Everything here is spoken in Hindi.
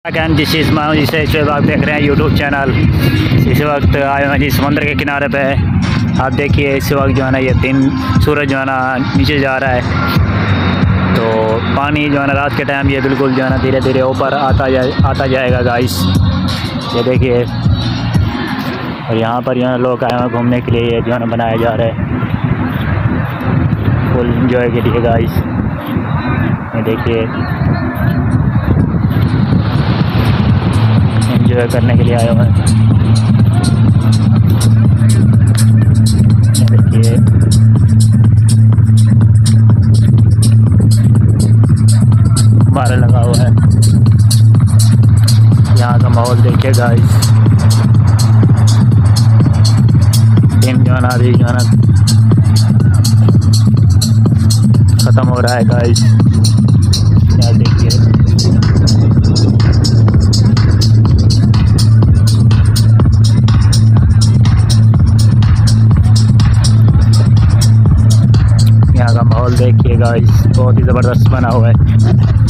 अगैन दिस इज़ माई जिसे आप देख रहे हैं यूट्यूब चैनल। इस वक्त आए हैं जी समुद्र के किनारे पे। आप देखिए इस वक्त जो है ना ये सूरज जो है ना नीचे जा रहा है, तो पानी जो है ना रात के टाइम ये बिल्कुल जो है ना धीरे धीरे ऊपर आता जाएगा गाइस। ये देखिए, और यहाँ पर जो है लोग आए हैं घूमने के लिए, ये जो है ना बनाया जा रहा है फुल इंजॉय के लिए गाइस। ये देखिए एंजॉय करने के लिए आए हुए हैं। देखिए हमारा लगा हुआ है, यहाँ का माहौल देखिए गाइस। दिन जो है ना अभी जो है ना ख़त्म हो रहा है गाइस। यहाँ देखिए यहाँ का माहौल देखिए गाइस, बहुत ही ज़बरदस्त बना हुआ है।